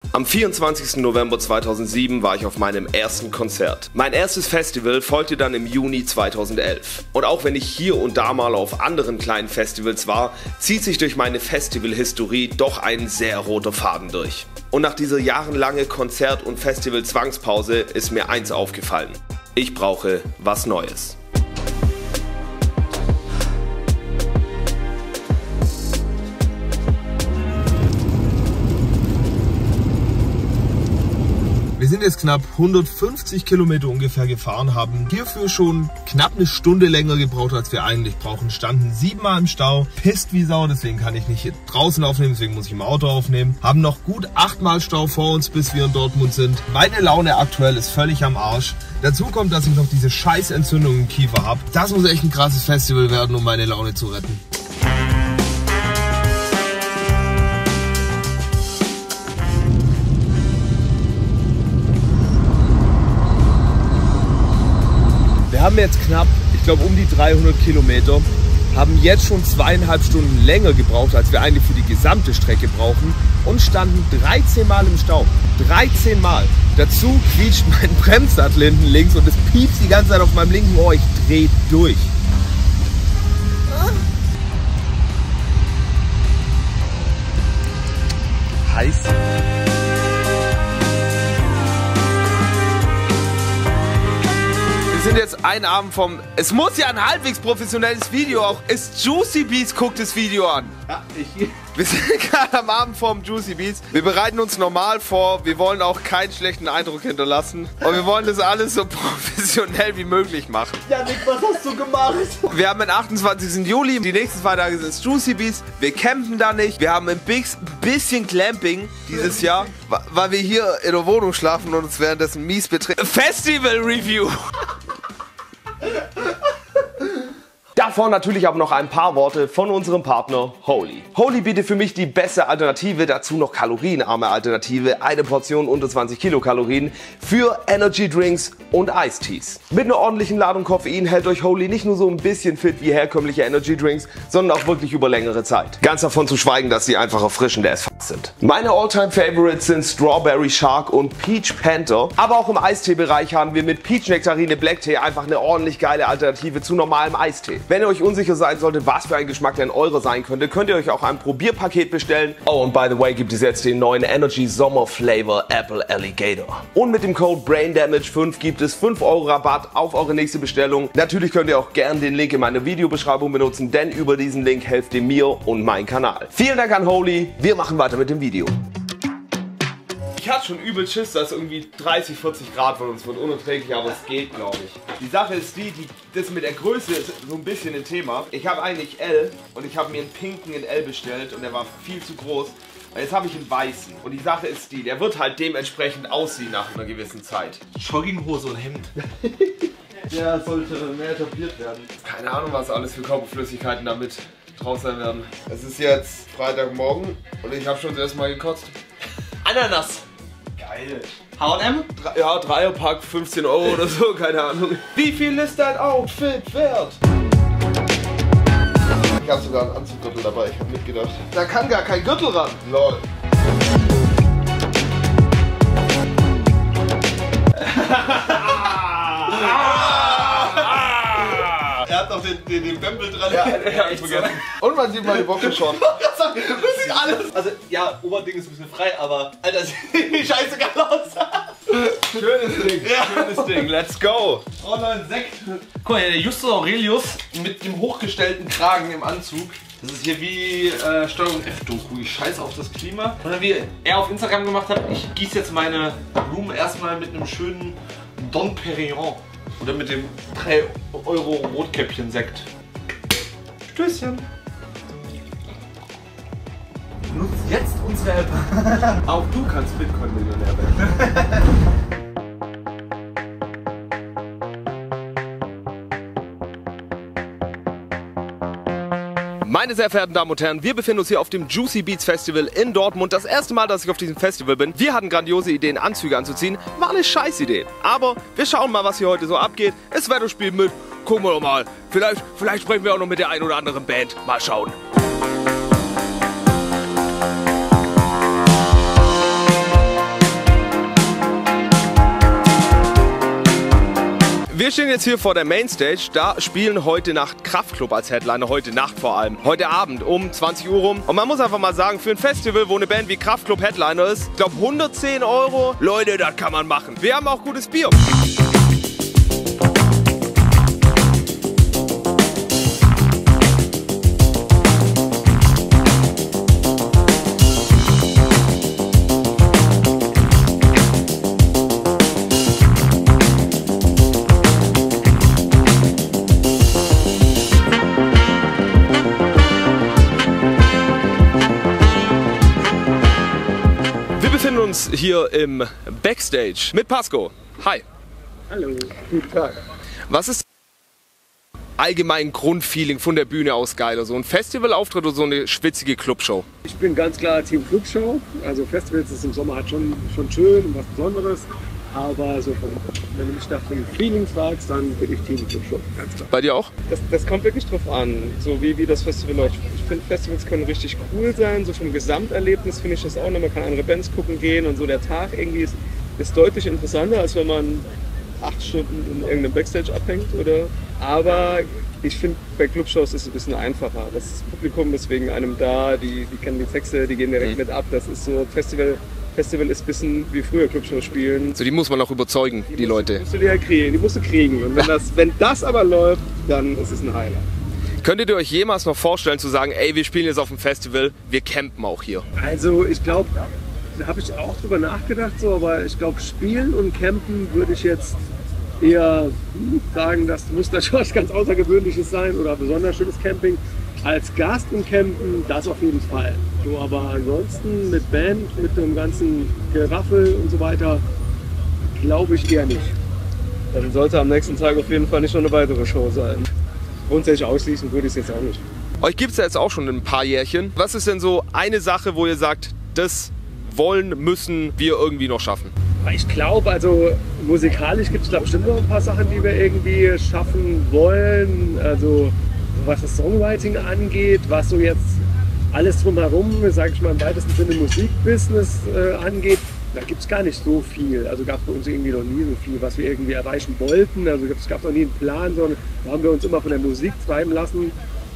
Am 24. November 2007 war ich auf meinem ersten Konzert. Mein erstes Festival folgte dann im Juni 2011. Und auch wenn ich hier und da mal auf anderen kleinen Festivals war, zieht sich durch meine Festivalhistorie doch ein sehr roter Faden durch. Und nach dieser jahrelangen Konzert- und Festival-Zwangspause ist mir eins aufgefallen: Ich brauche was Neues. Wir sind jetzt knapp 150 Kilometer ungefähr gefahren, haben hierfür schon knapp eine Stunde länger gebraucht, als wir eigentlich brauchen. Standen 7-mal im Stau, pisst wie Sau, deswegen kann ich nicht hier draußen aufnehmen, deswegen muss ich im Auto aufnehmen. Haben noch gut 8-mal Stau vor uns, bis wir in Dortmund sind. Meine Laune aktuell ist völlig am Arsch. Dazu kommt, dass ich noch diese Scheißentzündung im Kiefer habe. Das muss echt ein krasses Festival werden, um meine Laune zu retten. Wir haben jetzt knapp, ich glaube um die 300 Kilometer, haben jetzt schon 2,5 Stunden länger gebraucht, als wir eigentlich für die gesamte Strecke brauchen, und standen 13 Mal im Stau. 13 Mal. Dazu quietscht mein Bremssattel hinten links und es piepst die ganze Zeit auf meinem linken Ohr. Ich drehe durch. Heiß. Wir sind jetzt einen Abend vom... Es muss ja ein halbwegs professionelles Video auch... Juicy Beats guckt das Video an. Ja, wir sind gerade am Abend vom Juicy Beats. Wir bereiten uns normal vor. Wir wollen auch keinen schlechten Eindruck hinterlassen. Und wir wollen das alles so professionell wie möglich machen. Janik, was hast du gemacht? Wir haben den 28. Juli. Die nächsten 2 Tage sind Juicy Beats. Wir campen da nicht. Wir haben ein bisschen Clamping dieses Jahr, weil wir hier in der Wohnung schlafen und uns währenddessen mies betreten. Festival Review. Davor natürlich aber noch ein paar Worte von unserem Partner Holy. Holy bietet für mich die beste Alternative, dazu noch kalorienarme Alternative, eine Portion unter 20 Kilokalorien für Energy Drinks und Iced Teas. Mit einer ordentlichen Ladung Koffein hält euch Holy nicht nur so ein bisschen fit wie herkömmliche Energy Drinks, sondern auch wirklich über längere Zeit. Ganz davon zu schweigen, dass sie einfach erfrischend as fuck sind. Meine Alltime Favorites sind Strawberry Shark und Peach Panther, aber auch im Eistee-Bereich haben wir mit Peach Nektarine Black Tea einfach eine ordentlich geile Alternative zu normalem Eistee. Wenn ihr euch unsicher sein solltet, was für ein Geschmack denn eurer sein könnte, könnt ihr euch auch ein Probierpaket bestellen. Oh, und by the way gibt es jetzt den neuen Energy Sommer Flavor Apple Alligator. Und mit dem Code BrainDamage5 gibt es 5 € Rabatt auf eure nächste Bestellung. Natürlich könnt ihr auch gerne den Link in meiner Videobeschreibung benutzen, denn über diesen Link helft ihr mir und meinem Kanal. Vielen Dank an Holy, wir machen weiter mit dem Video. Ich hatte schon übel Schiss, dass irgendwie 30, 40 Grad von uns wird unerträglich, aber es geht, glaube ich. Die Sache ist das mit der Größe ist so ein bisschen ein Thema. Ich habe eigentlich L und ich habe mir einen pinken in L bestellt und der war viel zu groß. Und jetzt habe ich einen weißen und die Sache ist der wird halt dementsprechend aussehen nach einer gewissen Zeit. Jogginghose und Hemd. Der sollte mehr etabliert werden. Keine Ahnung, was alles für Körperflüssigkeiten damit draus sein werden. Es ist jetzt Freitagmorgen und ich habe schon das erste Mal gekotzt. Ananas. Geil. H&M? Ja, Dreierpack, 15 € oder so, keine Ahnung. Wie viel ist dein Outfit wert? Ich habe sogar einen Anzuggürtel dabei, ich habe mitgedacht. Da kann gar kein Gürtel ran. Lol. Er hat noch den Bämbel dran. Ja, hab ich vergessen. Und man sieht meine Woche schon. Alles. Also, ja, Oberding ist ein bisschen frei, aber Alter, sieht scheiße geil aus. Schönes Ding, ja. Schönes Ding, let's go. Oh nein, Sekt. Guck mal, der Justus Aurelius mit dem hochgestellten Kragen im Anzug. Das ist hier wie Steuerung F-Doku. Ich scheiße auf das Klima. Und wie er auf Instagram gemacht hat, ich gieße jetzt meine Blumen erstmal mit einem schönen Dom Perignon. Oder mit dem 3 € Rotkäppchen-Sekt. Stößchen. Nutzt jetzt unsere App. Auch du kannst Bitcoin-Millionär werden. Meine sehr verehrten Damen und Herren, wir befinden uns hier auf dem Juicy Beats Festival in Dortmund. Das erste Mal, dass ich auf diesem Festival bin. Wir hatten grandiose Ideen, Anzüge anzuziehen. War eine Scheißidee. Aber wir schauen mal, was hier heute so abgeht. Das Wetter spielt mit. Gucken wir doch mal. Vielleicht sprechen wir auch noch mit der einen oder anderen Band. Mal schauen. Wir stehen jetzt hier vor der Mainstage. Da spielen heute Nacht Kraftklub als Headliner. Heute Nacht vor allem. Heute Abend um 20 Uhr rum. Und man muss einfach mal sagen, für ein Festival, wo eine Band wie Kraftklub Headliner ist, ich glaube 110 €. Leute, das kann man machen. Wir haben auch gutes Bier. Wir befinden uns hier im Backstage mit Pasco. Hi. Hallo, guten Tag. Was ist allgemein Grundfeeling von der Bühne aus geiler? So ein Festivalauftritt oder so eine schwitzige Clubshow? Ich bin ganz klar Team Clubshow. Also Festivals ist im Sommer halt schon schön und was Besonderes. Aber so wenn du mich nach dem Feeling fragst, dann bin ich Team Clubshow, ganz klar. Bei dir auch? Das kommt wirklich drauf an, so wie das Festival läuft. Ich finde, Festivals können richtig cool sein, so vom Gesamterlebnis finde ich das auch noch. Man kann andere Bands gucken gehen und so der Tag irgendwie ist deutlich interessanter, als wenn man 8 Stunden in irgendeinem Backstage abhängt, oder? Aber ich finde, bei Clubshows ist es ein bisschen einfacher. Das Publikum ist wegen einem da, die kennen die Texte, die gehen direkt mit ab. Das ist so, Festival ist ein bisschen wie früher Clubshows spielen. So, die muss man auch überzeugen, die Leute. Die musst du dir kriegen, die musst du kriegen. Und wenn das aber läuft, dann ist es ein Highlight. Könntet ihr euch jemals noch vorstellen zu sagen, ey, wir spielen jetzt auf dem Festival, wir campen auch hier? Also ich glaube, da habe ich auch drüber nachgedacht, so, aber ich glaube, spielen und campen würde ich jetzt eher sagen, das muss natürlich was ganz Außergewöhnliches sein oder besonders schönes Camping. Als Gast und Campen, das auf jeden Fall. So, aber ansonsten mit Band, mit dem ganzen Geraffel und so weiter, glaube ich eher nicht. Dann sollte am nächsten Tag auf jeden Fall nicht noch eine weitere Show sein. Grundsätzlich ausschließen würde ich es jetzt auch nicht. Euch gibt es ja jetzt auch schon ein paar Jährchen. Was ist denn so eine Sache, wo ihr sagt, das wollen, müssen wir irgendwie noch schaffen? Ich glaube, also musikalisch gibt es da bestimmt noch ein paar Sachen, die wir irgendwie schaffen wollen. Also was das Songwriting angeht, was so jetzt alles drumherum, sage ich mal im weitesten Sinne Musikbusiness angeht, da gibt es gar nicht so viel. Also gab es bei uns irgendwie noch nie so viel, was wir irgendwie erreichen wollten. Also es gab noch nie einen Plan, sondern da haben wir uns immer von der Musik treiben lassen.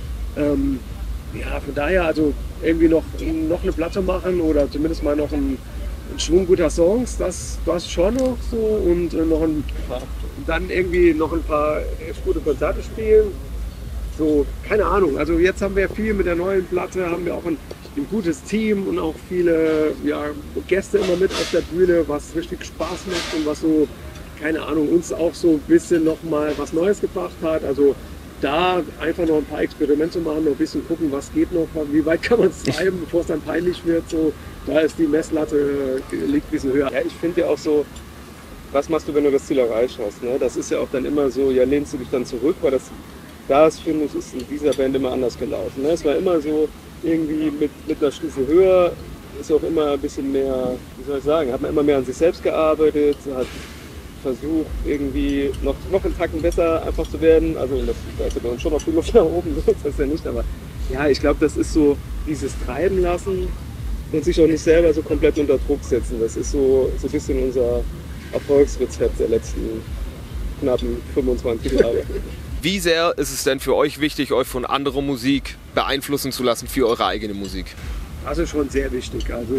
Ja, von daher also irgendwie noch eine Platte machen oder zumindest mal noch ein Schwung guter Songs, das schon noch so und dann irgendwie noch ein paar echt gute Konzerte spielen. So, keine Ahnung, also jetzt haben wir viel mit der neuen Platte, haben wir auch ein gutes Team und auch viele Gäste immer mit auf der Bühne, was richtig Spaß macht und was so, keine Ahnung, uns auch so ein bisschen nochmal was Neues gebracht hat. Also da einfach noch ein paar Experimente machen, noch ein bisschen gucken, was geht noch, wie weit kann man es treiben, bevor es dann peinlich wird. So, da ist die Messlatte, liegt ein bisschen höher. Ja, ich finde ja auch so, was machst du, wenn du das Ziel erreicht hast? Ne? Das ist ja auch dann immer so, ja, lehnst du dich dann zurück, weil das finde ich, ist in dieser Band immer anders gelaufen. Ne? Es war immer so, irgendwie mit einer Stufe höher, ist auch immer ein bisschen mehr, wie soll ich sagen, hat man immer mehr an sich selbst gearbeitet, hat versucht, irgendwie noch einen Tacken besser einfach zu werden. Also da ist ja bei uns schon noch viel Luft nach oben, so ist das ja nicht, aber ja, ich glaube, das ist so dieses Treiben lassen und sich auch nicht selber so komplett unter Druck setzen. Das ist so ein bisschen unser Erfolgsrezept der letzten knappen 25 Jahre. Wie sehr ist es denn für euch wichtig, euch von anderer Musik beeinflussen zu lassen für eure eigene Musik? Das ist schon sehr wichtig. Also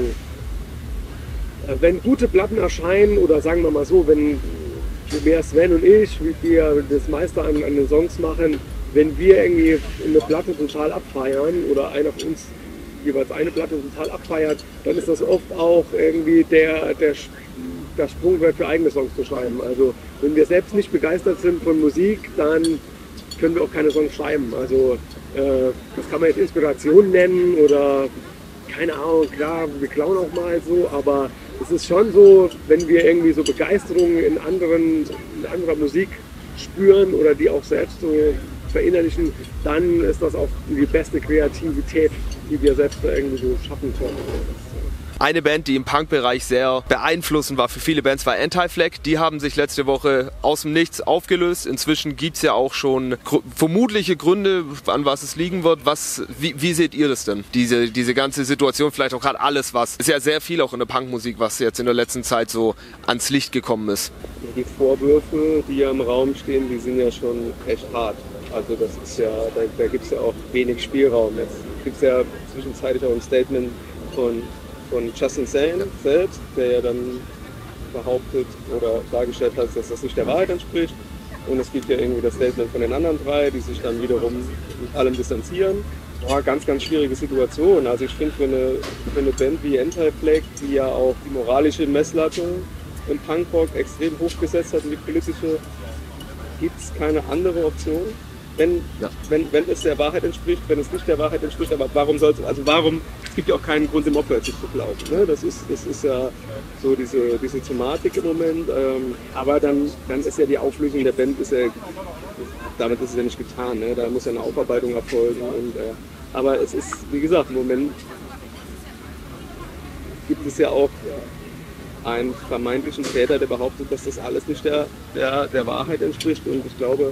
wenn gute Platten erscheinen oder sagen wir mal so, wenn wir Sven und ich, wie wir das meiste an den Songs machen, wenn wir irgendwie eine Platte total abfeiern oder einer von uns jeweils eine Platte total abfeiert, dann ist das oft auch irgendwie der Sprungbrett für eigene Songs zu schreiben. Also wenn wir selbst nicht begeistert sind von Musik, dann können wir auch keine Songs schreiben. Also das kann man jetzt Inspiration nennen oder keine Ahnung, klar, wir klauen auch mal so, aber es ist schon so, wenn wir irgendwie so Begeisterung in anderer Musik spüren oder die auch selbst so verinnerlichen, dann ist das auch die beste Kreativität, die wir selbst irgendwie so schaffen können. Eine Band, die im Punk-Bereich sehr beeinflussend war für viele Bands, war Anti-Flag. Die haben sich letzte Woche aus dem Nichts aufgelöst. Inzwischen gibt es ja auch schon vermutliche Gründe, an was es liegen wird. Wie seht ihr das denn? Diese ganze Situation, vielleicht auch gerade alles, was ist ja sehr viel auch in der Punkmusik, was jetzt in der letzten Zeit so ans Licht gekommen ist. Die Vorwürfe, die ja im Raum stehen, die sind ja schon echt hart. Also das ist ja, da gibt es ja auch wenig Spielraum. Jetzt gibt es ja zwischenzeitlich auch ein Statement von Justin Sane selbst, der ja dann behauptet oder dargestellt hat, dass das nicht der Wahrheit entspricht. Und es gibt ja irgendwie das Statement von den anderen drei, die sich dann wiederum mit allem distanzieren. Ganz, ganz schwierige Situation. Also ich finde, für eine Band wie Anti-Flag, die ja auch die moralische Messlatte im Punkrock extrem hochgesetzt hat und die politische, gibt es keine andere Option. Wenn es der Wahrheit entspricht, wenn es nicht der Wahrheit entspricht, aber es gibt ja auch keinen Grund, dem Opfer zu glauben. Ne? Das ist ja so diese Thematik im Moment. Aber dann ist ja die Auflösung der Band, damit ist es ja nicht getan. Ne? Da muss ja eine Aufarbeitung erfolgen. Aber es ist, wie gesagt, im Moment gibt es ja auch einen vermeintlichen Täter, der behauptet, dass das alles nicht der Wahrheit entspricht. Und ich glaube,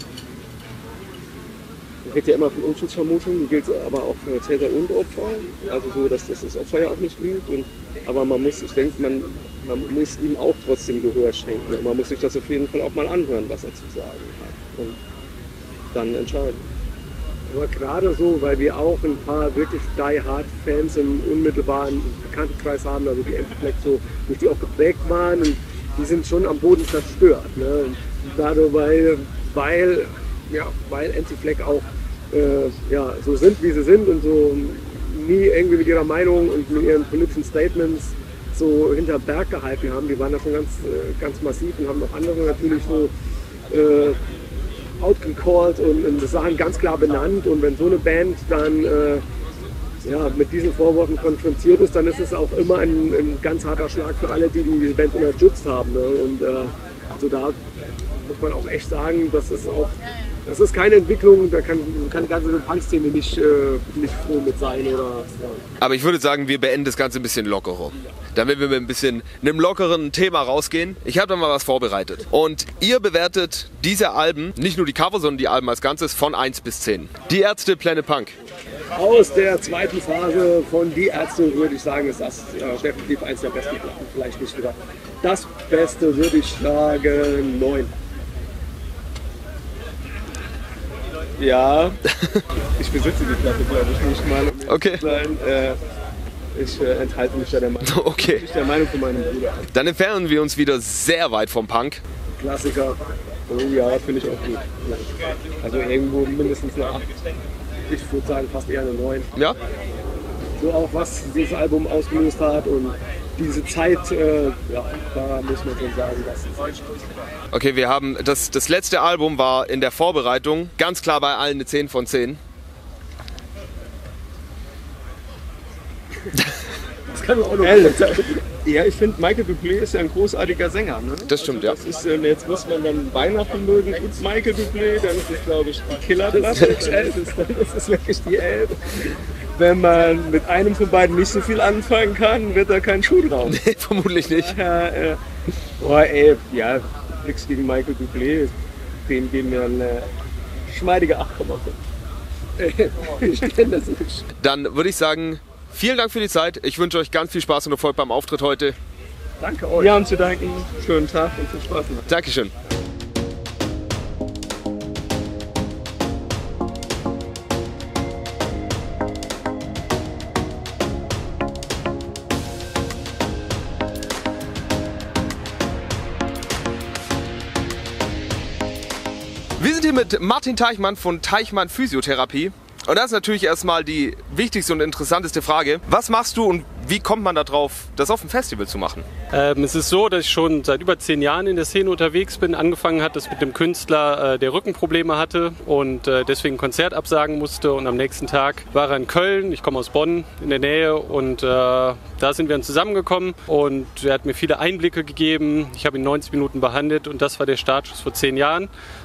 man redet ja immer von Unschuldsvermutung, die gilt aber auch für Täter und Opfer. Also so, dass das Opfer ja auch nicht lügt. Aber man muss ihm auch trotzdem Gehör schenken. Und man muss sich das auf jeden Fall auch mal anhören, was er zu sagen hat. Und dann entscheiden. Aber gerade so, weil wir auch ein paar wirklich die-hard-Fans im unmittelbaren Bekanntenkreis haben, also die Anti-Flag so, durch die auch geprägt waren, und die sind schon am Boden zerstört. Ne? Gerade weil Anti-Flag auch so sind, wie sie sind und so nie irgendwie mit ihrer Meinung und mit ihren politischen Statements so hinter Berg gehalten haben. Die waren da schon ganz massiv und haben auch andere natürlich so outgecallt und Sachen ganz klar benannt. Und wenn so eine Band dann mit diesen Vorwürfen konfrontiert ist, dann ist es auch immer ein ganz harter Schlag für alle, die die Band unterstützt haben. Ne? Und also da muss man auch echt sagen, das ist keine Entwicklung, da kann die ganze Punk-Szene nicht froh mit sein. Aber ich würde sagen, wir beenden das Ganze ein bisschen lockerer. Damit wir mit einem lockeren Thema rausgehen. Ich habe da mal was vorbereitet. Und ihr bewertet diese Alben, nicht nur die Cover, sondern die Alben als Ganzes, von 1 bis 10. Die Ärzte, Planet Punk. Aus der zweiten Phase von Die Ärzte würde ich sagen, ist das definitiv eins der besten Platten. Vielleicht nicht wieder das Beste, würde ich sagen 9. Ja, ich besitze die Platte, glaube ich, nicht mal. Okay. Ich enthalte mich da der Meinung. Okay. Ich der Meinung von meinem Bruder. Dann entfernen wir uns wieder sehr weit vom Punk. Klassiker. Oh ja, finde ich auch gut. Also irgendwo mindestens eine 8. Ich würde sagen fast eher eine 9. Ja? So auch was dieses Album ausgelöst hat und diese Zeit, da muss man schon sagen, dass es Okay, wir haben das letzte Album war in der Vorbereitung ganz klar bei allen eine 10 von 10. das kann man auch noch Ja, ich finde, Michael Bublé ist ja ein großartiger Sänger. Ne? Das stimmt, also, das ist, jetzt muss man dann Weihnachten mögen und Michael Bublé, dann ist es, glaube ich, die Killerplatte. Dann ist es wirklich die 11. Wenn man mit einem von beiden nicht so viel anfangen kann, wird da kein Schuh drauf. Nee, vermutlich nicht. Nichts gegen Michael Bublé. Dem geben wir eine schmeidige 8,5. Ich kenne das nicht. Dann würde ich sagen, vielen Dank für die Zeit. Ich wünsche euch ganz viel Spaß und Erfolg beim Auftritt heute. Danke euch. Wir haben zu danken. Schönen Tag und viel Spaß noch. Dankeschön. Wir sind hier mit Martin Teichmann von Teichmann Physiotherapie. Und das ist natürlich erstmal die wichtigste und interessanteste Frage. Was machst du und wie kommt man darauf, das auf dem Festival zu machen? Es ist so, dass ich schon seit über 10 Jahren in der Szene unterwegs bin. Angefangen hat es mit dem Künstler, der Rückenprobleme hatte und deswegen ein Konzert absagen musste. Und am nächsten Tag war er in Köln, ich komme aus Bonn in der Nähe, und da sind wir dann zusammengekommen und er hat mir viele Einblicke gegeben. Ich habe ihn 90 Minuten behandelt und das war der Startschuss vor 10 Jahren.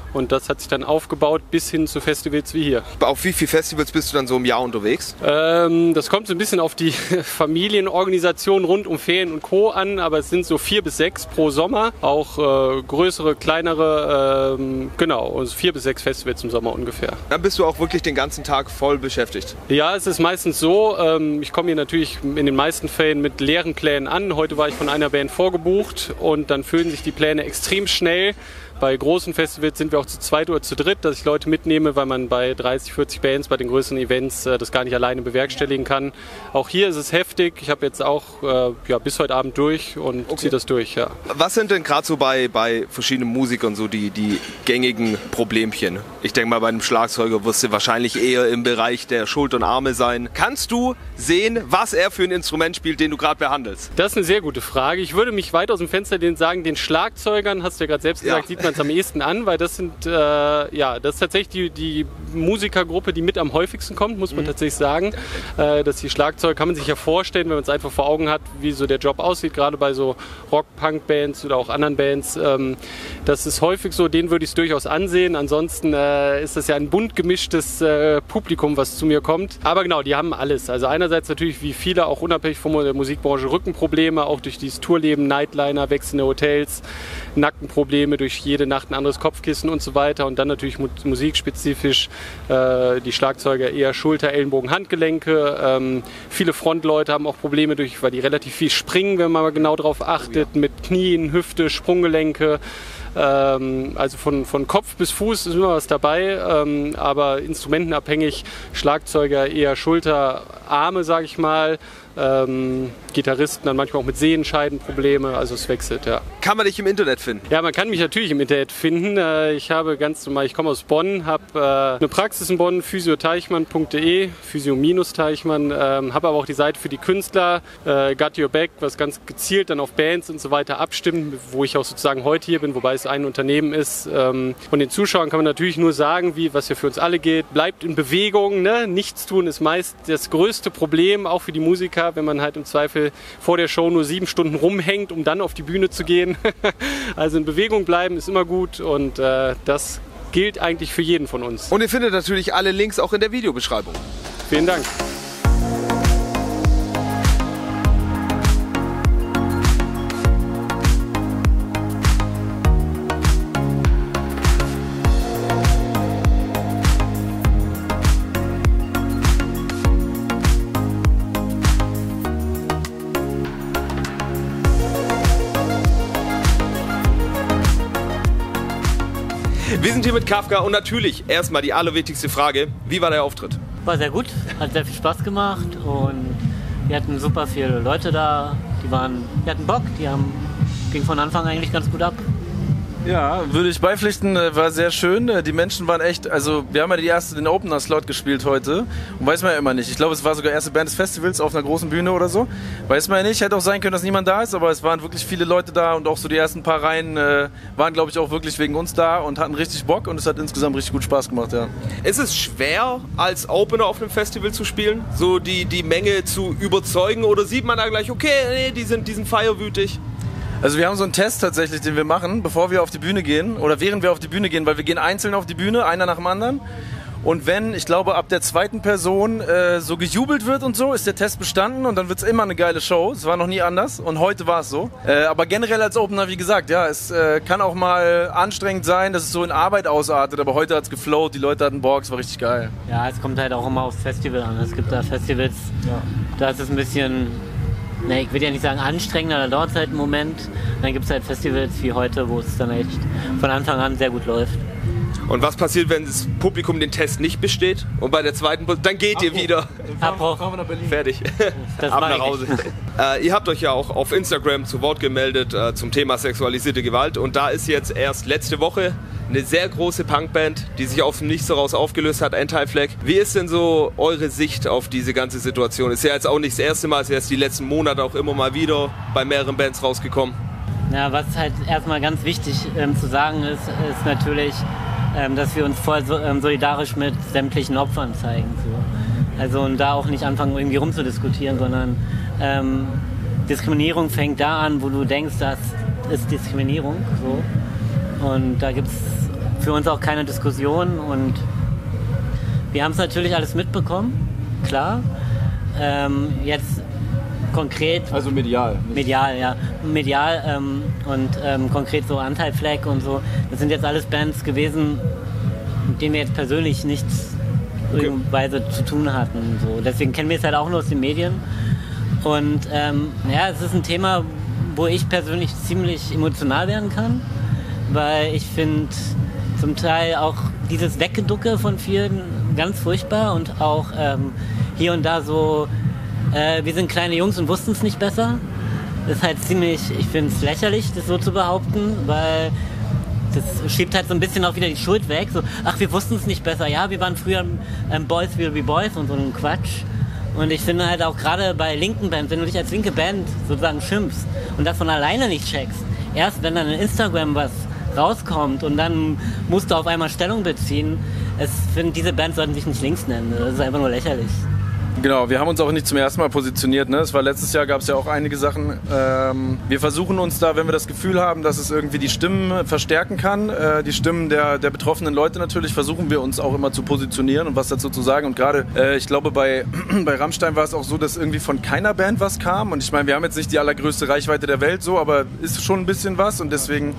Und das hat sich dann aufgebaut bis hin zu Festivals wie hier. Auf wie viele Festivals bist du dann so im Jahr unterwegs? Das kommt so ein bisschen auf die Familienorganisation rund um Ferien und Co. an, aber es sind so 4 bis 6 pro Sommer. Auch größere, kleinere, genau, also 4 bis 6 Festivals im Sommer ungefähr. Dann bist du auch wirklich den ganzen Tag voll beschäftigt. Ja, es ist meistens so, ich komme hier natürlich in den meisten Fällen mit leeren Plänen an. Heute war ich von einer Band vorgebucht und dann füllen sich die Pläne extrem schnell. Bei großen Festivals sind wir auch zu zweit oder zu dritt, dass ich Leute mitnehme, weil man bei 30, 40 Bands bei den größeren Events das gar nicht alleine bewerkstelligen kann. Auch hier ist es heftig. Ich habe jetzt auch bis heute Abend durch und ziehe das durch. Ja. Was sind denn gerade so bei verschiedenen Musikern so die gängigen Problemchen? Ich denke mal, bei einem Schlagzeuger wirst du wahrscheinlich eher im Bereich der Schulter und Arme sein. Kannst du sehen, was er für ein Instrument spielt, den du gerade behandelst? Das ist eine sehr gute Frage. Ich würde mich weit aus dem Fenster sagen, den Schlagzeugern, hast du ja gerade selbst gesagt, sieht man es am ehesten an, weil das sind das ist tatsächlich die Musikergruppe, die mit am häufigsten kommt, muss man tatsächlich sagen. Dass die Schlagzeug kann man sich ja vorstellen, wenn man es einfach vor Augen hat, wie so der Job aussieht, gerade bei so Rock-Punk-Bands oder auch anderen Bands. Das ist häufig so, denen würde ich es durchaus ansehen. Ansonsten ist das ja ein bunt gemischtes Publikum, was zu mir kommt. Aber genau, die haben alles. Also einerseits natürlich wie viele, auch unabhängig von der Musikbranche, Rückenprobleme, auch durch dieses Tourleben, Nightliner, wechselnde Hotels, Nackenprobleme durch jede Nacht ein anderes Kopfkissen und so weiter. Und dann natürlich musikspezifisch die Schlagzeuger eher Schulter, Ellenbogen, Handgelenke. Viele Frontleute haben auch Probleme, weil die relativ viel springen, wenn man mal genau darauf achtet, mit Knien, Hüfte, Sprunggelenke. Also von Kopf bis Fuß ist immer was dabei, aber instrumentenabhängig, Schlagzeuger eher Schulter, Arme, sage ich mal. Gitarristen dann manchmal auch mit Sehenscheidenprobleme, also es wechselt, ja. Kann man dich im Internet finden? Ja, man kann mich natürlich im Internet finden. Ich komme aus Bonn, habe eine Praxis in Bonn, physioteichmann.de, physio-teichmann, habe aber auch die Seite für die Künstler, Got Your Back, was ganz gezielt dann auf Bands und so weiter abstimmt, wo ich auch sozusagen heute hier bin, wobei es ein Unternehmen ist. Und den Zuschauern kann man natürlich nur sagen, was ja für uns alle geht, bleibt in Bewegung, ne? Nichts tun ist meist das größte Problem, auch für die Musiker, wenn man halt im Zweifel vor der Show nur 7 Stunden rumhängt, um dann auf die Bühne zu gehen. Also in Bewegung bleiben ist immer gut und das gilt eigentlich für jeden von uns. Und ihr findet natürlich alle Links auch in der Videobeschreibung. Vielen Dank. Wir sind hier mit Kafka und natürlich erstmal die allerwichtigste Frage, wie war der Auftritt? War sehr gut, hat sehr viel Spaß gemacht und wir hatten super viele Leute da, die hatten Bock, ging von Anfang eigentlich ganz gut ab. Ja, würde ich beipflichten, war sehr schön. Die Menschen waren echt, also wir haben ja den Opener-Slot gespielt heute und weiß man ja immer nicht. Ich glaube, es war sogar erste Band des Festivals auf einer großen Bühne oder so. Weiß man ja nicht, hätte auch sein können, dass niemand da ist, aber es waren wirklich viele Leute da und auch so die ersten paar Reihen waren, glaube ich, auch wirklich wegen uns da und hatten richtig Bock und es hat insgesamt richtig gut Spaß gemacht, ja. Ist es schwer, als Opener auf einem Festival zu spielen? So die Menge zu überzeugen oder sieht man da gleich, okay, nee, die sind feierwütig? Also wir haben so einen Test tatsächlich, den wir machen, bevor wir auf die Bühne gehen oder während wir auf die Bühne gehen, weil wir gehen einzeln auf die Bühne, einer nach dem anderen. Und wenn, ich glaube, ab der zweiten Person so gejubelt wird und so, ist der Test bestanden und dann wird es immer eine geile Show. Es war noch nie anders und heute war es so. Aber generell als Opener, wie gesagt, ja, es kann auch mal anstrengend sein, dass es so in Arbeit ausartet, aber heute hat es geflowt, die Leute hatten Bock, es war richtig geil. Ja, es kommt halt auch immer aufs Festival an. Es gibt da Festivals, da ist es ein bisschen... ich will ja nicht sagen anstrengender, da dauert es halt einen Moment. Dann gibt es halt Festivals wie heute, wo es dann echt von Anfang an sehr gut läuft. Und was passiert, wenn das Publikum den Test nicht besteht? Und bei der zweiten, dann geht ihr wieder. Abbruch. Fertig. Das ab nach Hause. Ihr habt euch ja auch auf Instagram zu Wort gemeldet zum Thema sexualisierte Gewalt. Und da ist jetzt erst letzte Woche eine sehr große Punkband, die sich aus dem Nichts heraus aufgelöst hat, Anti-Flag. Wie ist denn so eure Sicht auf diese ganze Situation? Ist ja jetzt auch nicht das erste Mal, ist erst die letzten Monate auch immer mal wieder bei mehreren Bands rausgekommen. Ja, was halt erstmal ganz wichtig zu sagen ist natürlich, dass wir uns voll solidarisch mit sämtlichen Opfern zeigen. So. Also und da auch nicht anfangen, irgendwie rumzudiskutieren, sondern Diskriminierung fängt da an, wo du denkst, das ist Diskriminierung. So. Und da gibt es für uns auch keine Diskussion und wir haben es natürlich alles mitbekommen, klar. Jetzt konkret... Also medial. Medial, ja. Medial und konkret so Anti-Flag und so. Das sind jetzt alles Bands gewesen, mit denen wir jetzt persönlich nichts Weise zu tun hatten. So. Deswegen kennen wir es halt auch nur aus den Medien. Und ja, es ist ein Thema, wo ich persönlich ziemlich emotional werden kann, weil ich finde zum Teil auch dieses Weggeducke von vielen ganz furchtbar und auch hier und da so, wir sind kleine Jungs und wussten es nicht besser. Das ist halt ziemlich, ich finde es lächerlich, das so zu behaupten, weil das schiebt halt so ein bisschen auch wieder die Schuld weg. So, ach, wir wussten es nicht besser. Ja, wir waren früher Boys will be Boys und so ein Quatsch. Und ich finde halt auch gerade bei linken Bands, wenn du dich als linke Band sozusagen schimpfst und das von alleine nicht checkst, erst wenn dann in Instagram was rauskommt und dann musst du auf einmal Stellung beziehen, ich finde, diese Bands sollten sich nicht links nennen. Das ist einfach nur lächerlich. Genau, wir haben uns auch nicht zum ersten Mal positioniert. Ne? Es war letztes Jahr, gab es ja auch einige Sachen. Wir versuchen uns da, wenn wir das Gefühl haben, dass es irgendwie die Stimmen verstärken kann, die Stimmen der betroffenen Leute natürlich, versuchen wir uns auch immer zu positionieren und was dazu zu sagen. Und gerade, ich glaube, bei Rammstein war es auch so, dass irgendwie von keiner Band was kam. Und ich meine, wir haben jetzt nicht die allergrößte Reichweite der Welt, so, aber ist schon ein bisschen was. Und deswegen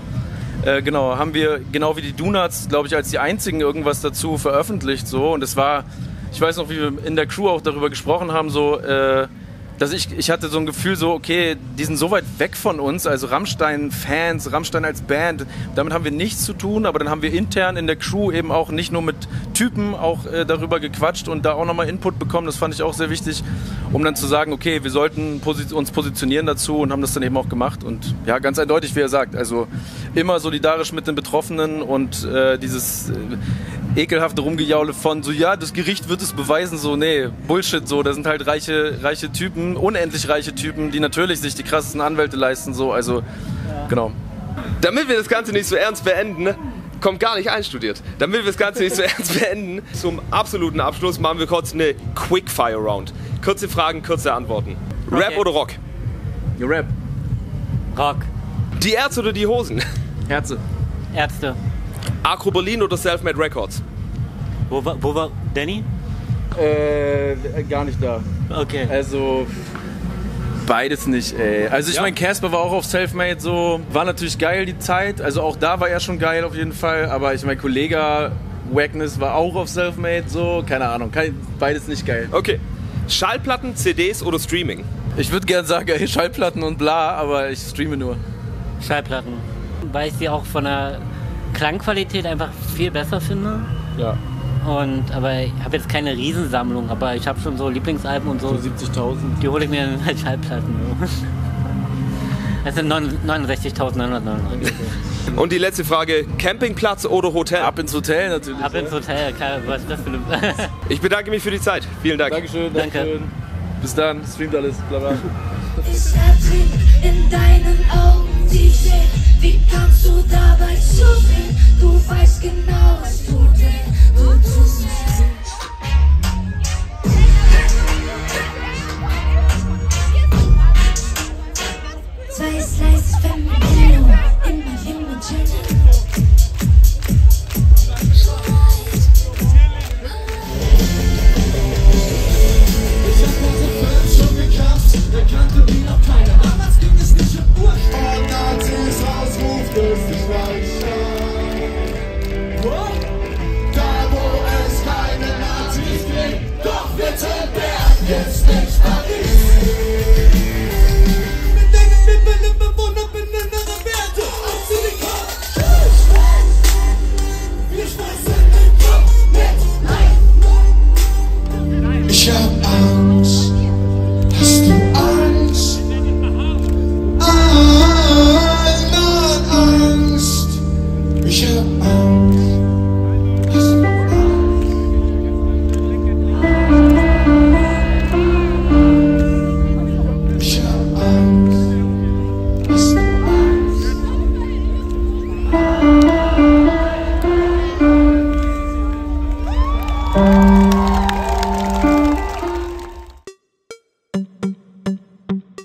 genau, haben wir, genau wie die Donuts, glaube ich, als die einzigen irgendwas dazu veröffentlicht. So. Und es war... Ich weiß noch, wie wir in der Crew auch darüber gesprochen haben, so, dass ich hatte so ein Gefühl, so, okay, die sind so weit weg von uns, also Rammstein-Fans, Rammstein als Band, damit haben wir nichts zu tun, aber dann haben wir intern in der Crew eben auch nicht nur mit Typen auch darüber gequatscht und da auch nochmal Input bekommen, das fand ich auch sehr wichtig, um dann zu sagen, okay, wir sollten uns positionieren dazu und haben das dann eben auch gemacht und ja, ganz eindeutig, wie er sagt, also immer solidarisch mit den Betroffenen und dieses ekelhafte Rumgejaule von so, ja, das Gericht wird es beweisen, so, nee, Bullshit, so, da sind halt reiche Typen, unendlich reiche Typen, die natürlich sich die krassesten Anwälte leisten, so, also, genau. Damit wir das Ganze nicht so ernst beenden, kommt gar nicht einstudiert. Damit wir das Ganze nicht so ernst beenden, zum absoluten Abschluss machen wir kurz eine Quickfire-Round. Kurze Fragen, kurze Antworten. Okay. Rap oder Rock? Rap. Rock. Die Ärzte oder die Hosen? Ärzte. Ärzte. Agro Berlin oder Selfmade Records? Wo war Danny? Gar nicht da. Okay. Also beides nicht, ey. Also ich meine, Casper war auch auf Selfmade so, war natürlich geil die Zeit. Also auch da war er schon geil auf jeden Fall. Aber ich mein Kollege Wackness war auch auf Selfmade so, keine Ahnung, beides nicht geil. Okay. Schallplatten, CDs oder Streaming? Ich würde gern sagen, ey, Schallplatten und bla, aber ich streame nur. Schallplatten. Weil ich sie auch von der Klangqualität einfach viel besser finde. Ja. Aber ich habe jetzt keine Riesensammlung, aber ich habe schon so Lieblingsalben und so. 70.000. Die hole ich mir in halt Schallplatten. Das sind 69.999. Und die letzte Frage, Campingplatz oder Hotel? Ab ins Hotel natürlich. Ab ins Hotel, klar, was ist das für eine... Ich bedanke mich für die Zeit. Vielen Dank. Dankeschön, Danke. Dankeschön. Bis dann, streamt alles, bla bla. Ich ertrink in deinen Augen die Tränen. Wie kannst du dabei zusehen? Du weißt genau, es tut weh, du tust mir. Zwei Slices Femmino in mein Limousine. Ich hab unsere Fans schon gekannt, der kannte wie noch keiner. Damals ging es nicht um Uhr. Und Nazis Ausruf dürfte ich da wo es keine Nazis gibt, doch Wittenberg, jetzt nicht Paris. Mit denen wir bewundern innere Werte, als sie die Kopf. Wir schmeißen den Kopf mit Nein. Ich hab Angst, hast du Angst? Angst, ich hab Angst.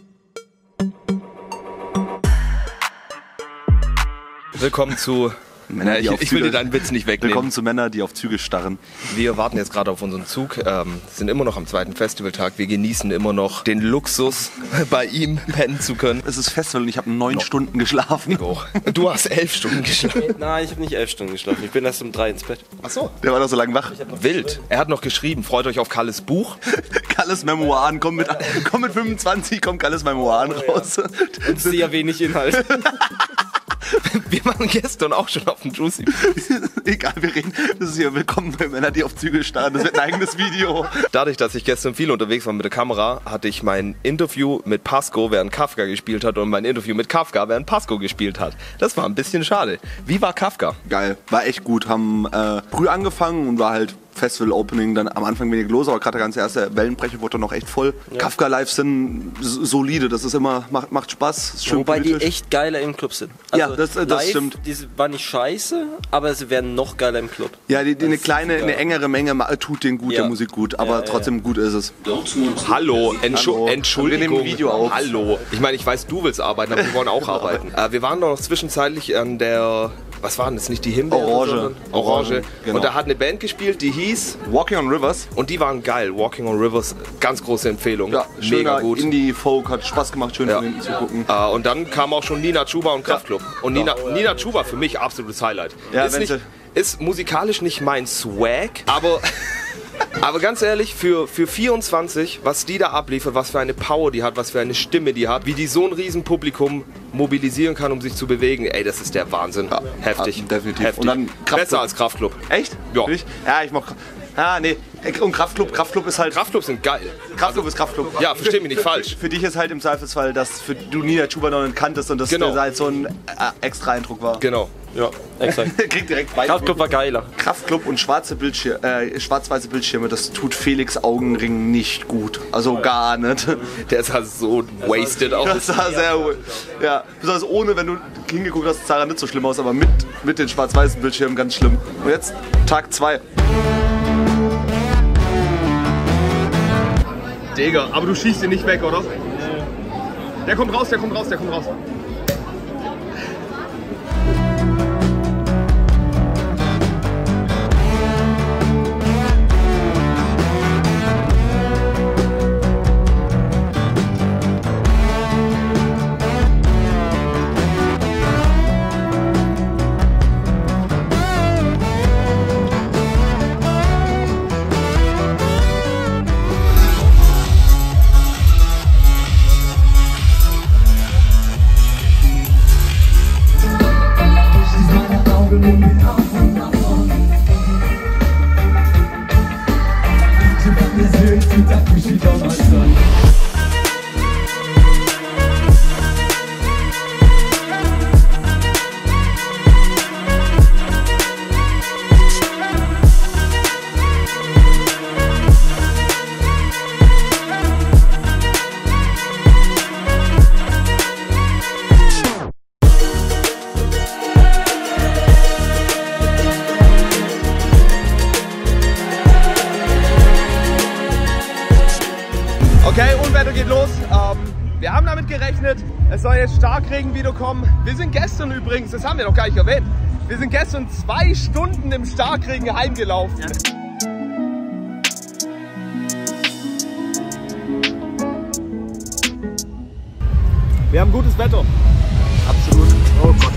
Willkommen zu Männer, die auf ich Züge, will dir deinen Witz nicht wegnehmen. Willkommen zu Männer, die auf Züge starren. Wir warten jetzt gerade auf unseren Zug, sind immer noch am zweiten Festivaltag. Wir genießen immer noch den Luxus, bei ihm pennen zu können. Es ist Festival und ich habe 9 Stunden geschlafen. Du hast 11 Stunden geschlafen. Nein, ich habe nicht 11 Stunden geschlafen. Ich bin erst um 3 ins Bett. Ach so. Der war doch so lange wach. Wild. Er hat noch geschrieben, freut euch auf Kalles Buch. Kalles Memoiren, komm mit 25, kommt Kalles Memoiren raus. Und sehr wenig Inhalt. Wir waren gestern auch schon auf dem Juicy. Egal, wir reden. Das ist hier Willkommen bei Männern, die auf Züge starren. Das wird ein eigenes Video. Dadurch, dass ich gestern viel unterwegs war mit der Kamera, hatte ich mein Interview mit Pasco, während Kafka gespielt hat, und mein Interview mit Kafka, während Pasco gespielt hat. Das war ein bisschen schade. Wie war Kafka? Geil, war echt gut. Haben früh angefangen und war halt Festival-Opening, dann am Anfang wenig los, aber gerade der ganze erste Wellenbrecher wurde dann noch echt voll. Ja. Kafka Live sind solide, das ist immer, macht Spaß. Ist schön wobei politisch. Die echt geiler im Club sind. Also ja, das live, stimmt. Die war nicht scheiße, aber sie werden noch geiler im Club. Ja, eine engere Menge tut den gut, der Musik gut, aber trotzdem gut ist es. Hallo, Entschuldigung. Wir nehmen ein Video auf. Hallo. Ich meine, ich weiß, du willst arbeiten, aber wir wollen auch arbeiten. Wir waren noch zwischenzeitlich an der... Was war denn das? Nicht die Himbeere? Orange. Genau. Und da hat eine Band gespielt, die hieß Walking on Rivers. Und die waren geil. Walking on Rivers, ganz große Empfehlung. Ja, mega gut. Indie-Folk, hat Spaß gemacht, schön von hinten zu gucken. Und dann kam auch schon Nina Chuba und Kraftklub. Und Nina Chuba für mich absolutes Highlight. Ja, ist musikalisch nicht mein Swag, aber ganz ehrlich, für 24, was die da abliefert, was für eine Power die hat, was für eine Stimme die hat, wie die so ein Riesenpublikum mobilisieren kann, um sich zu bewegen, ey, das ist der Wahnsinn. Ja, heftig. Ja, definitiv. Heftig. Und dann besser als Kraftklub. Echt? Ja. Ja, ich mach... Ah, nee. Und Kraftklub ist halt... Kraftklub sind geil. Kraftklub ist Kraftklub. Ja, versteh mich nicht falsch. Für dich ist halt im Zweifelsfall, dass du Nina Chuba noch nicht kanntest und das halt so ein extra Eindruck war. Genau. Ja, exakt. Kriegt direkt beide. Kraftklub war geiler. Kraftklub und schwarz-weiße Bildschirme, das tut Felix Augenring nicht gut. Also gar nicht. Der sah so wasted aus. Das sah sehr... Ja, besonders ohne, wenn du hingeguckt hast, sah er nicht so schlimm aus, aber mit den schwarz-weißen Bildschirmen ganz schlimm. Und jetzt Tag 2. Digga, aber du schießt ihn nicht weg, oder? Der kommt raus, der kommt raus, der kommt raus. Okay, Unwetter geht los. Wir haben damit gerechnet, es soll jetzt Starkregen wieder kommen. Wir sind gestern übrigens, das haben wir noch gar nicht erwähnt, wir sind gestern 2 Stunden im Starkregen heimgelaufen. Ja. Wir haben gutes Wetter. Absolut. Oh Gott.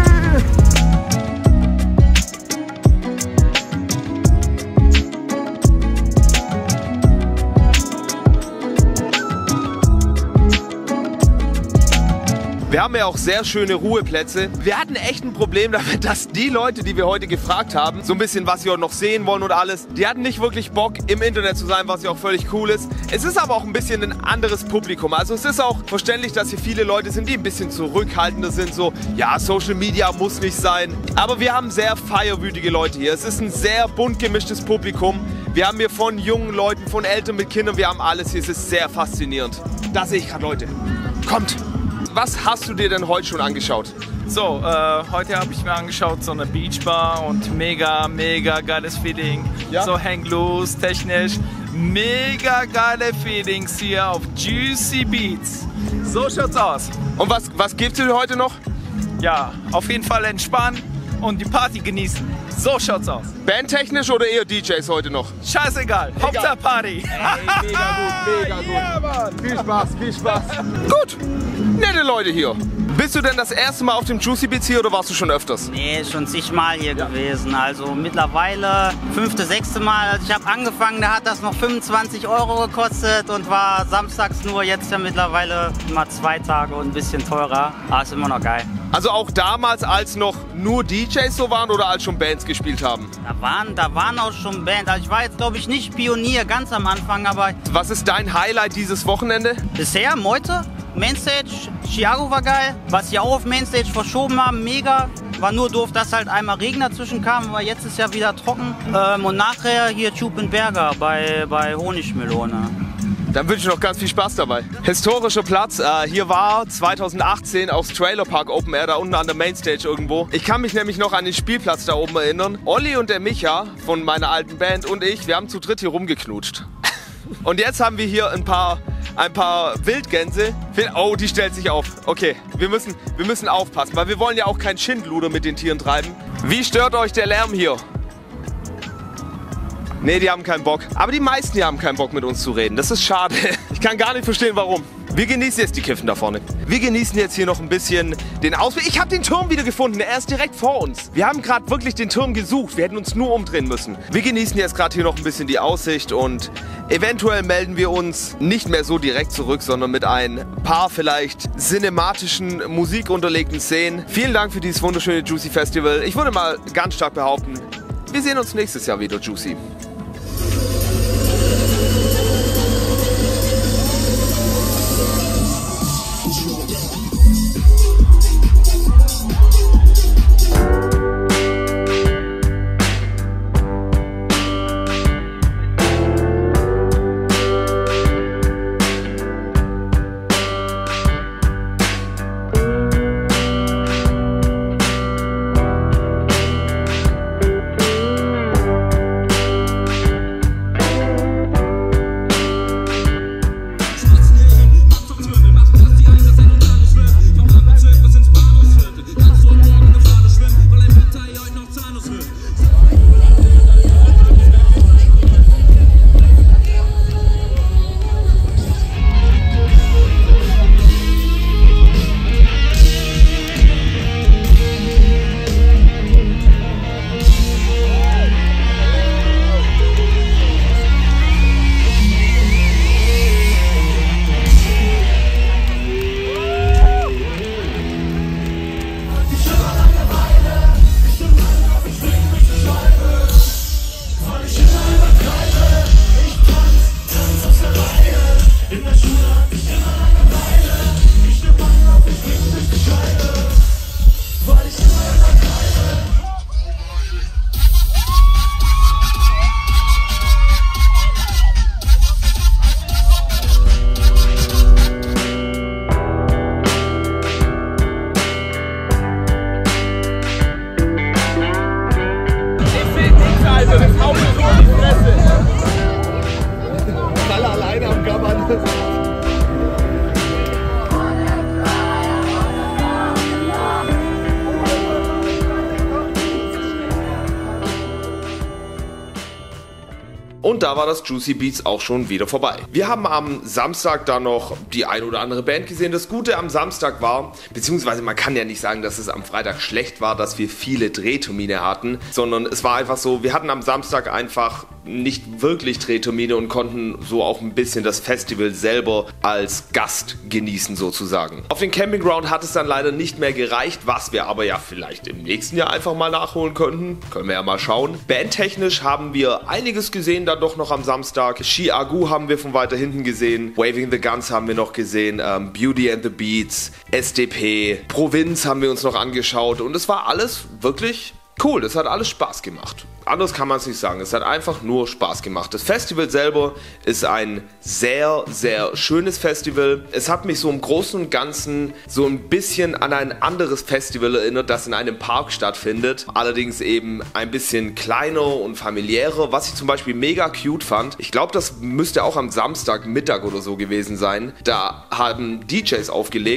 Wir haben ja auch sehr schöne Ruheplätze. Wir hatten echt ein Problem damit, dass die Leute, die wir heute gefragt haben, so ein bisschen, was sie noch sehen wollen und alles, die hatten nicht wirklich Bock, im Internet zu sein, was ja auch völlig cool ist. Es ist aber auch ein bisschen ein anderes Publikum. Also es ist auch verständlich, dass hier viele Leute sind, die ein bisschen zurückhaltender sind. So, ja, Social Media muss nicht sein. Aber wir haben sehr feierwütige Leute hier. Es ist ein sehr bunt gemischtes Publikum. Wir haben hier von jungen Leuten, von Eltern mit Kindern, wir haben alles hier. Es ist sehr faszinierend. Da sehe ich gerade Leute. Kommt! Was hast du dir denn heute schon angeschaut? So, heute habe ich mir angeschaut so eine Beachbar und mega geiles Feeling. Ja? So hang loose, technisch. Mega geile Feelings hier auf Juicy Beats. So schaut's aus. Und was gibt's dir heute noch? Ja, auf jeden Fall entspannen. und die Party genießen. So schaut's aus. Bandtechnisch oder eher DJs heute noch? Scheißegal, Hauptsache Party. Ey, mega gut. Yeah, Mann. Viel Spaß, viel Spaß. Gut, nette Leute hier. Bist du denn das erste Mal auf dem Juicy Beats hier oder warst du schon öfters? Nee, schon zigmal hier gewesen. Also mittlerweile 5., 6. Mal. Als ich habe angefangen, da hat das noch 25 € gekostet und war samstags nur. Jetzt ja mittlerweile immer 2 Tage und ein bisschen teurer. Aber ist immer noch geil. Also auch damals, als noch nur DJs so waren oder als schon Bands gespielt haben? Da waren auch schon Bands. Also ich war jetzt, glaube ich, nicht Pionier ganz am Anfang, aber... Was ist dein Highlight dieses Wochenende? Bisher, Meute, Mainstage, Chiago war geil. Was sie auch auf Mainstage verschoben haben, mega. War nur doof, dass halt einmal Regen dazwischen kam, aber jetzt ist ja wieder trocken. Und nachher hier Tschupenberger bei Honigmelone. Dann wünsche ich noch ganz viel Spaß dabei. Historischer Platz, hier war 2018 aufs Trailer Park Open Air, da unten an der Mainstage irgendwo. Ich kann mich nämlich noch an den Spielplatz da oben erinnern. Olli und der Micha von meiner alten Band und ich, wir haben zu dritt hier rumgeknutscht. Und jetzt haben wir hier ein paar Wildgänse. Oh, die stellt sich auf. Okay, wir müssen aufpassen, weil wir wollen ja auch kein Schindluder mit den Tieren treiben. Wie stört euch der Lärm hier? Nee, die haben keinen Bock. Aber die meisten hier haben keinen Bock mit uns zu reden. Das ist schade. Ich kann gar nicht verstehen, warum. Wir genießen jetzt die Kiffen da vorne. Wir genießen jetzt hier noch ein bisschen den Ausblick. Ich habe den Turm wieder gefunden. Er ist direkt vor uns. Wir haben gerade wirklich den Turm gesucht. Wir hätten uns nur umdrehen müssen. Wir genießen jetzt gerade hier noch ein bisschen die Aussicht und eventuell melden wir uns nicht mehr so direkt zurück, sondern mit ein paar vielleicht cinematischen, musikunterlegten Szenen. Vielen Dank für dieses wunderschöne Juicy Festival. Ich würde mal ganz stark behaupten, wir sehen uns nächstes Jahr wieder, Juicy. Und da war das Juicy Beats auch schon wieder vorbei. Wir haben am Samstag da noch die ein oder andere Band gesehen. Das Gute am Samstag war, beziehungsweise man kann ja nicht sagen, dass es am Freitag schlecht war, dass wir viele Drehtermine hatten, sondern es war einfach so, wir hatten am Samstag einfach nicht wirklich Drehtermine und konnten so auch ein bisschen das Festival selber als Gast genießen sozusagen. Auf den Campingground hat es dann leider nicht mehr gereicht, was wir aber ja vielleicht im nächsten Jahr einfach mal nachholen könnten. Können wir ja mal schauen. Bandtechnisch haben wir einiges gesehen, dann doch noch am Samstag. Chiago haben wir von weiter hinten gesehen. Waving the Guns haben wir noch gesehen. Beauty and the Beats, SDP, Provinz haben wir uns noch angeschaut und es war alles wirklich cool. Das hat alles Spaß gemacht. Anders kann man es nicht sagen. Es hat einfach nur Spaß gemacht. Das Festival selber ist ein sehr, sehr schönes Festival. Es hat mich so im Großen und Ganzen so ein bisschen an ein anderes Festival erinnert, das in einem Park stattfindet. Allerdings eben ein bisschen kleiner und familiärer, was ich zum Beispiel mega cute fand. Ich glaube, das müsste auch am Samstagmittag oder so gewesen sein. Da haben DJs aufgelegt.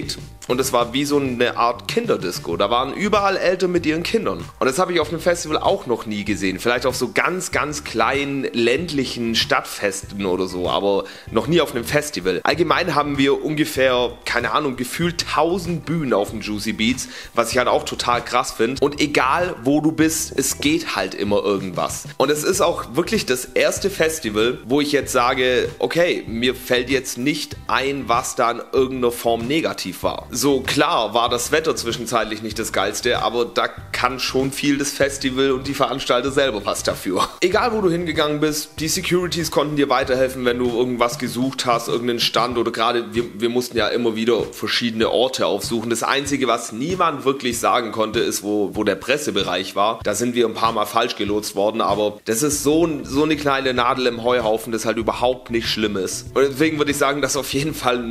und es war wie so eine Art Kinderdisco. Da waren überall Eltern mit ihren Kindern. Und das habe ich auf einem Festival auch noch nie gesehen. Vielleicht auf so ganz, ganz kleinen ländlichen Stadtfesten oder so, aber noch nie auf einem Festival. Allgemein haben wir ungefähr, keine Ahnung, gefühlt 1000 Bühnen auf dem Juicy Beats, was ich halt auch total krass finde. Und egal wo du bist, es geht halt immer irgendwas. Und es ist auch wirklich das erste Festival, wo ich jetzt sage, okay, mir fällt jetzt nicht ein, was da in irgendeiner Form negativ war. So klar war das Wetter zwischenzeitlich nicht das Geilste, aber da kann schon viel das Festival und die Veranstalter selber was dafür. Egal wo du hingegangen bist, die Securities konnten dir weiterhelfen, wenn du irgendwas gesucht hast, irgendeinen Stand oder gerade, wir mussten ja immer wieder verschiedene Orte aufsuchen. Das Einzige, was niemand wirklich sagen konnte, ist, wo der Pressebereich war. Da sind wir ein paar Mal falsch gelotst worden, aber das ist so eine kleine Nadel im Heuhaufen, das halt überhaupt nicht schlimm ist. Und deswegen würde ich sagen, dass auf jeden Fall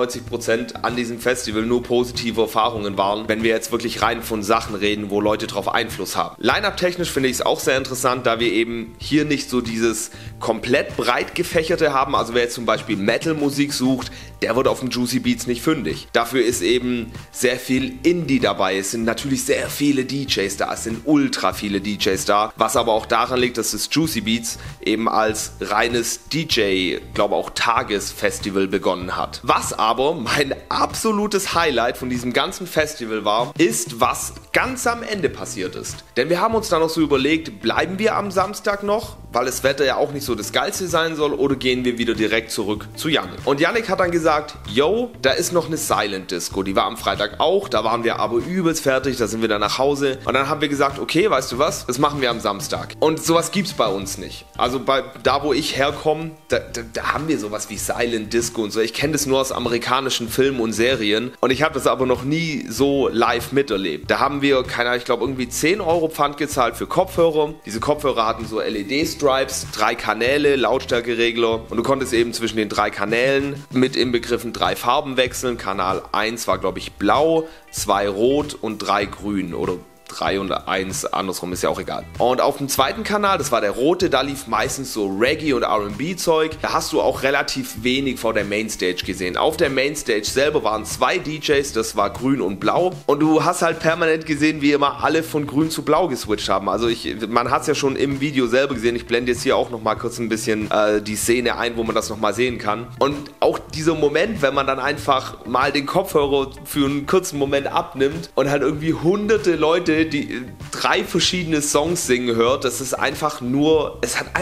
99% an diesem Festival nur positive Erfahrungen waren, wenn wir jetzt wirklich rein von Sachen reden, wo Leute drauf Einfluss haben. Line-Up-technisch finde ich es auch sehr interessant, da wir eben hier nicht so dieses komplett breit gefächerte haben. Also wer jetzt zum Beispiel Metal-Musik sucht, der wird auf dem Juicy Beats nicht fündig. Dafür ist eben sehr viel Indie dabei. Es sind natürlich sehr viele DJs da. Es sind ultra viele DJs da. Was aber auch daran liegt, dass das Juicy Beats eben als reines DJ, glaube auch Tagesfestival begonnen hat. Was aber mein absolutes Highlight von diesem ganzen Festival war, ist, was ganz am Ende passiert ist. Denn wir haben uns dann noch so überlegt, bleiben wir am Samstag noch, weil das Wetter ja auch nicht so das Geilste sein soll, oder gehen wir wieder direkt zurück zu Yannick. Und Yannick hat dann gesagt, yo, da ist noch eine Silent Disco, die war am Freitag auch, da waren wir aber übelst fertig, da sind wir dann nach Hause und dann haben wir gesagt, okay, weißt du was, das machen wir am Samstag. Und sowas gibt's bei uns nicht. Also da wo ich herkomme, da haben wir sowas wie Silent Disco und so. Ich kenne das nur aus amerikanischen Filmen und Serien und ich habe das aber noch nie so live miterlebt. Da haben wir, keine Ahnung, ich glaube irgendwie 10 € Pfand gezahlt für Kopfhörer. Diese Kopfhörer hatten so LED-Stripes, 3 Kanäle, Lautstärkeregler und du konntest eben zwischen den 3 Kanälen mit inbegriffen 3 Farben wechseln. Kanal 1 war glaube ich blau, 2 rot und 3 grün oder 3 und 1, andersrum ist ja auch egal. Und auf dem zweiten Kanal, das war der rote, da lief meistens so Reggae und R&B Zeug. Da hast du auch relativ wenig vor der Mainstage gesehen. Auf der Mainstage selber waren 2 DJs, das war grün und blau. Und du hast halt permanent gesehen, wie immer alle von grün zu blau geswitcht haben. Also man hat es ja schon im Video selber gesehen. Ich blende jetzt hier auch nochmal kurz ein bisschen die Szene ein, wo man das nochmal sehen kann. Und auch dieser Moment, wenn man dann einfach mal den Kopfhörer für einen kurzen Moment abnimmt und halt irgendwie hunderte Leute die 3 verschiedene Songs singen hört, es hat einfach nur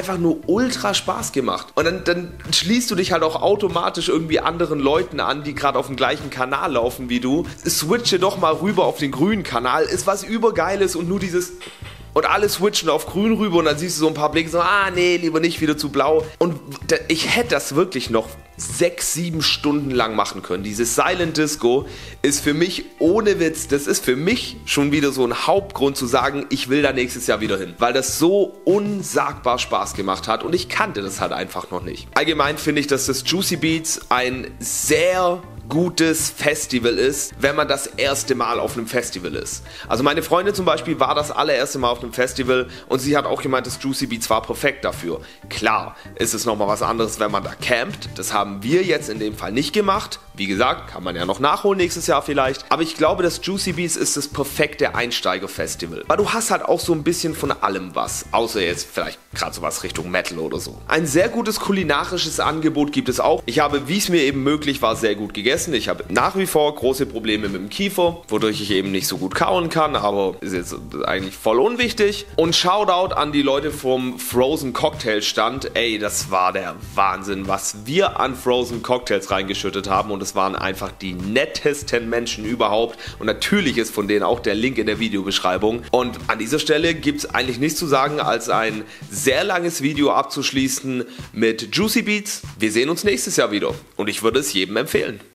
ultra Spaß gemacht. Und dann schließt du dich halt auch automatisch irgendwie anderen Leuten an, die gerade auf dem gleichen Kanal laufen wie du. Switche doch mal rüber auf den grünen Kanal, ist was übergeiles und nur dieses... Und alle switchen auf grün rüber und dann siehst du so ein paar Blicke so, nee, lieber nicht, wieder zu blau. Und ich hätte das wirklich noch 6-7 Stunden lang machen können. Diese Silent Disco ist für mich, ohne Witz, das ist für mich schon wieder so ein Hauptgrund zu sagen, ich will da nächstes Jahr wieder hin. Weil das so unsagbar Spaß gemacht hat und ich kannte das halt einfach noch nicht. Allgemein finde ich, dass das Juicy Beats ein sehr gutes Festival ist, wenn man das erste Mal auf einem Festival ist. Also meine Freundin zum Beispiel war das allererste Mal auf einem Festival und sie hat auch gemeint, das Juicy Beats war perfekt dafür. Klar ist es nochmal was anderes, wenn man da campt. Das haben wir jetzt in dem Fall nicht gemacht. Wie gesagt, kann man ja noch nachholen nächstes Jahr vielleicht. Aber ich glaube, das Juicy Beats ist das perfekte Einsteigerfestival. Weil du hast halt auch so ein bisschen von allem was. Außer jetzt vielleicht gerade sowas Richtung Metal oder so. Ein sehr gutes kulinarisches Angebot gibt es auch. Ich habe, wie es mir eben möglich war, sehr gut gegessen. Ich habe nach wie vor große Probleme mit dem Kiefer, wodurch ich eben nicht so gut kauen kann, aber ist jetzt eigentlich voll unwichtig. Und Shoutout an die Leute vom Frozen Cocktail Stand. Ey, das war der Wahnsinn, was wir an Frozen Cocktails reingeschüttet haben und es waren einfach die nettesten Menschen überhaupt und natürlich ist von denen auch der Link in der Videobeschreibung. Und an dieser Stelle gibt es eigentlich nichts zu sagen, als ein sehr langes Video abzuschließen mit Juicy Beats. Wir sehen uns nächstes Jahr wieder und ich würde es jedem empfehlen.